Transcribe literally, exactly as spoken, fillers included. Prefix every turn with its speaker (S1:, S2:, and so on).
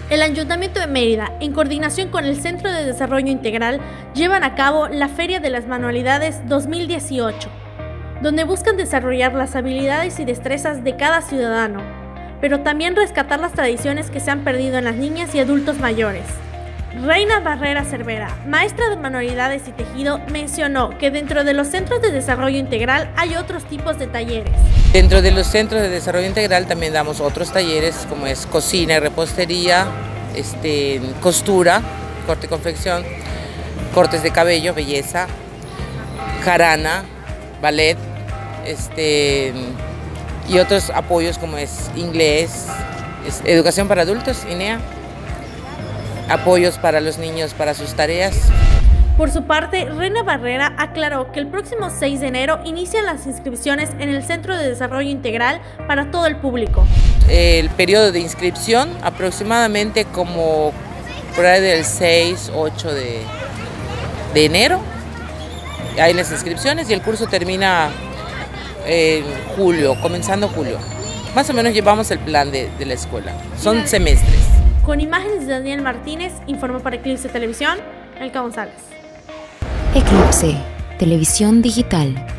S1: El Ayuntamiento de Mérida, en coordinación con el Centro de Desarrollo Integral, llevan a cabo la Feria de las Manualidades dos mil dieciocho, donde buscan desarrollar las habilidades y destrezas de cada ciudadano, pero también rescatar las tradiciones que se han perdido en las niñas y adultos mayores. Reina Barrera Cervera, maestra de manualidades y tejido, mencionó que dentro de los centros de desarrollo integral hay otros tipos de talleres.
S2: Dentro de los centros de desarrollo integral también damos otros talleres como es cocina y repostería, este, costura, corte y confección, cortes de cabello, belleza, jarana, ballet, este, y otros apoyos como es inglés, es educación para adultos, I N E A, apoyos para los niños para sus tareas.
S1: Por su parte, Reina Barrera aclaró que el próximo seis de enero inician las inscripciones en el Centro de Desarrollo Integral para todo el público.
S2: El periodo de inscripción aproximadamente como por ahí del seis, ocho de, de enero. Hay las inscripciones y el curso termina en julio, comenzando julio. Más o menos llevamos el plan de, de la escuela. Son semestres.
S1: Con imágenes de Daniel Martínez, informó para Eclipse Televisión, Elka González.
S3: Eclipse Televisión Digital.